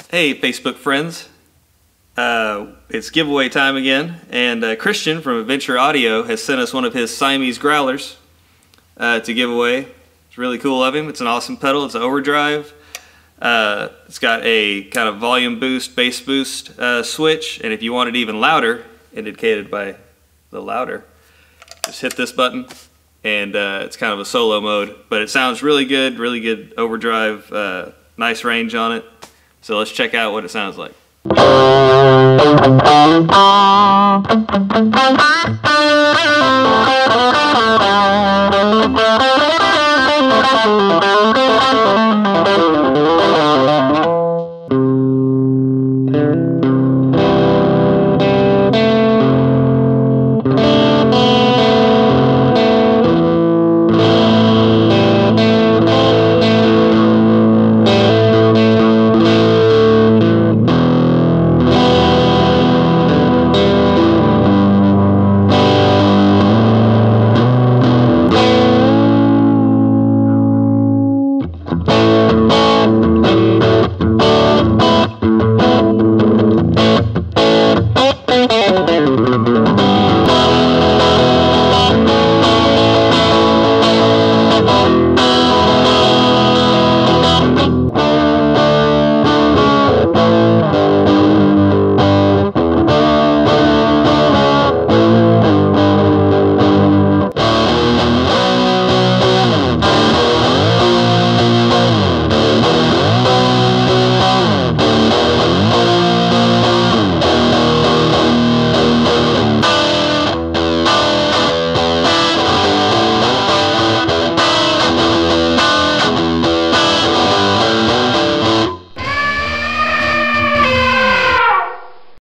Hey Facebook friends, it's giveaway time again, and Christian from Adventure Audio has sent us one of his Siamese Growlers to give away. It's really cool of him. It's an awesome pedal. It's an overdrive. It's got a kind of volume boost, bass boost switch, and if you want it even louder, indicated by the louder, just hit this button and it's kind of a solo mode, but it sounds really good overdrive, nice range on it. So let's check out what it sounds like.